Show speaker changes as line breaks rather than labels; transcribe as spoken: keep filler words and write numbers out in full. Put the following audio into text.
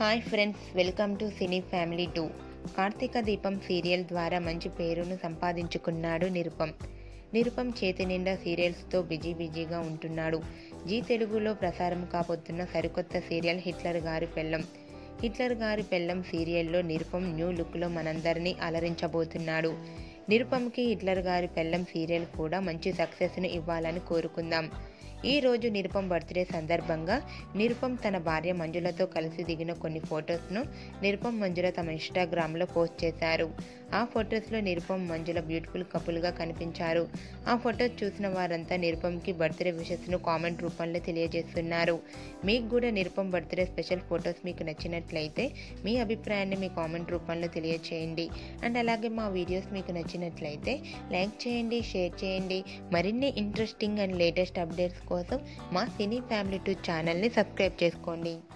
Hi friends, welcome to Cine Family Two. Karthika Deepam serial ద్వారా మంచి పేరును సంపాదించుకున్నాడు నిరుపమ్. నిరుపమ్ చేతి నిండా సీరియల్స్తో బిజీ బిజీగా ఉంటున్నాడు. జీ తెలుగులో ప్రసారం కాబోతున్న సరికొత్త సీరియల్ హిట్లర్ గారి పెళ్ళం. హిట్లర్ గారి పెళ్ళం సీరియల్లో నిరుపమ్ న్యూ లుక్లో మనందరినీ అలరించబోతున్నాడు. నిరుపమ్కి హిట్లర్ గారి పెళ్ళం సీరియల్ కూడా మంచి సక్సెస్ను ఇవ్వాలని కోరుకుందాం. ఈ రోజు నిరుపమ్ బర్త్డే సందర్భంగా నిరుపమ్ తన భార్య మంజులతో కలిసి దిగిన కొన్ని ఫొటోస్ను నిరుపమ్ మంజుల తమ ఇన్స్టాగ్రామ్లో పోస్ట్ చేశారు. ఆ ఫొటోస్లో నిరుపమ్ మంజుల బ్యూటిఫుల్ కపుల్గా కనిపించారు. ఆ ఫొటోస్ చూసిన వారంతా నిరుపమ్కి బర్త్డే విషెస్ను కామెంట్ రూపంలో తెలియజేస్తున్నారు. మీకు కూడా నిరుపమ్ బర్త్డే స్పెషల్ ఫొటోస్ మీకు నచ్చినట్లయితే మీ అభిప్రాయాన్ని మీ కామెంట్ రూపంలో తెలియజేయండి. అండ్ అలాగే మా వీడియోస్ మీకు నచ్చినట్లయితే లైక్ చేయండి, షేర్ చేయండి. మరిన్ని ఇంట్రెస్టింగ్ అండ్ లేటెస్ట్ అప్డేట్స్ కోసం మా సినీ ఫ్యామిలీ టూ ఛానల్ని సబ్స్క్రైబ్ చేసుకోండి.